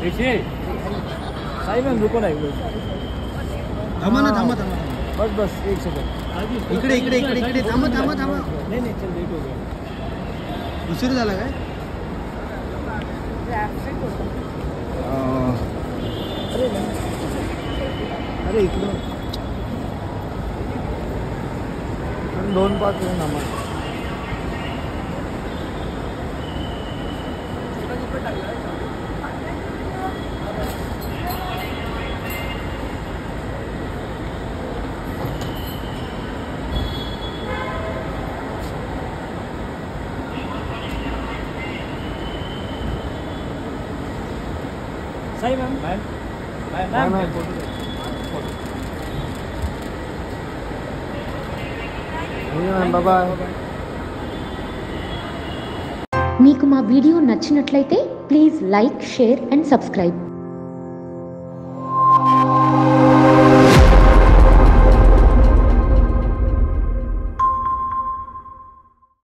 Sai ma'am रुको ना एक मिनट, थांबा ना, थांबा थांबा, बस बस एक सेकंड, इकडे इकडे इकडे इकडे थांबा थांबा थांबा. नहीं नहीं चल लेट हो गया. उशीर झाला काय? अरे इकडं 2-5 मिनिट आम्हाला. Sai ma'am ma'am ma'am bye. మీకు మా వీడియో నచ్చినట్లయితే please like, share and subscribe.